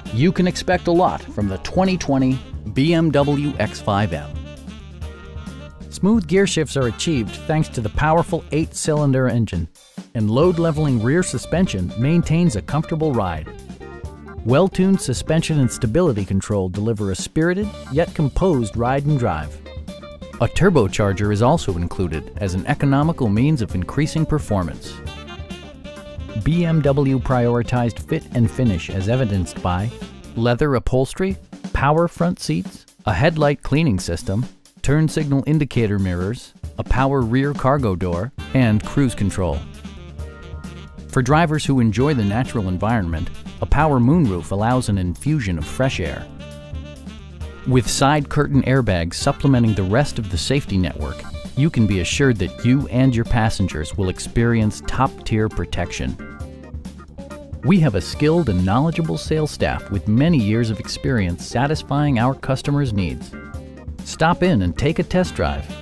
You can expect a lot from the 2020 BMW X5M. Smooth gear shifts are achieved thanks to the powerful 8-cylinder engine, and load-leveling rear suspension maintains a comfortable ride. Well-tuned suspension and stability control deliver a spirited yet composed ride and drive. A turbocharger is also included as an economical means of increasing performance. BMW prioritized fit and finish as evidenced by leather upholstery, power front seats, a headlight cleaning system, turn signal indicator mirrors, a power rear cargo door, and cruise control. For drivers who enjoy the natural environment, a power moonroof allows an infusion of fresh air. With side curtain airbags supplementing the rest of the safety network, you can be assured that you and your passengers will experience top-tier protection. We have a skilled and knowledgeable sales staff with many years of experience satisfying our customers' needs. Stop in and take a test drive.